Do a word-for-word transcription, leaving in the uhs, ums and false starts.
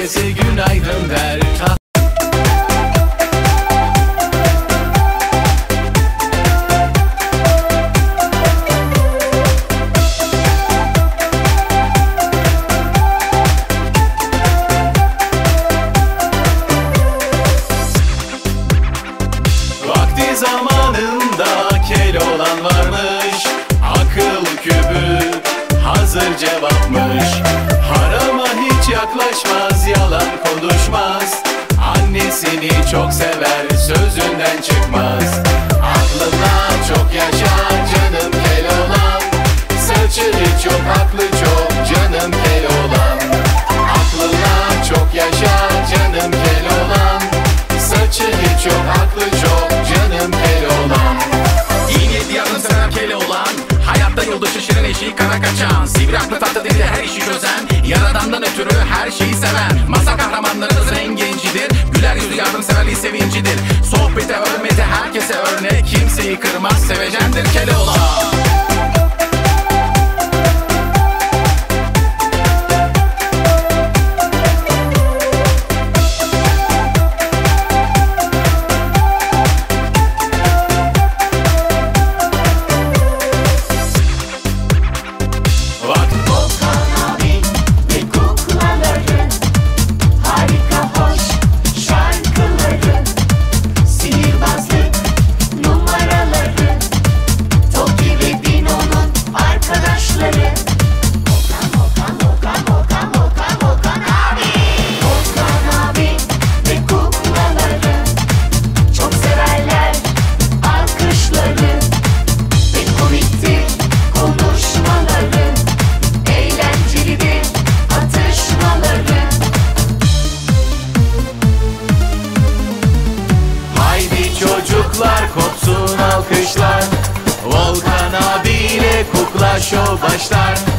herkese günaydın der. Vakti zamanında Keloğlan varmış, akıl küpü hazır cevapmış. Harama hiç yaklaşmaz, yalan konuşmaz, annesini çok sever, sözünden çıkmaz. Aklına çok yaşa canım Keloğlan, saçı hiç yok, aklı çok canım Keloğlan. Aklına çok yaşa canım Keloğlan, saçı hiç yok, aklı çok canım Keloğlan. İyi niyetli yardımsever Keloğlan, hayatta yoldaşı şirin eşi kara kaçan, sivri aklı tatlı dili her işi çözen, yaradandan ötürü her şeyi seven. Masal kahramanlarımızın en gencidir, güler yüzü yardımseverliği sevincidir. Sohbete hürmete herkese örnek, kimseyi kırmaz sevecendir Keloğlan. Çocuklar kopsun alkışlar, Volkan abiyle kukla şov başlar.